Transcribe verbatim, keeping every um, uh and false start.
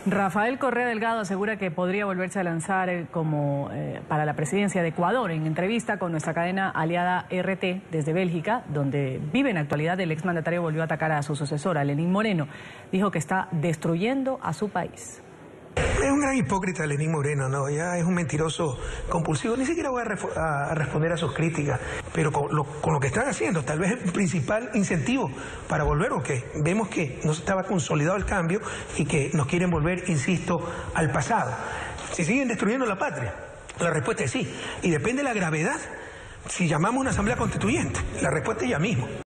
Rafael Correa Delgado asegura que podría volverse a lanzar eh, como eh, para la presidencia de Ecuador. En entrevista con nuestra cadena aliada R T desde Bélgica, donde vive en la actualidad, el exmandatario volvió a atacar a su sucesora, Lenín Moreno. Dijo que está destruyendo a su país. Es un gran hipócrita Lenín Moreno, ¿no? Ya es un mentiroso compulsivo. Ni siquiera voy a, ref a, a responder a sus críticas, pero con lo, con lo que están haciendo, tal vez el principal incentivo para volver, ¿o qué? Vemos que no estaba consolidado el cambio y que nos quieren volver, insisto, al pasado. Si siguen destruyendo la patria, la respuesta es sí. Y depende de la gravedad, si llamamos una asamblea constituyente, la respuesta es ya mismo.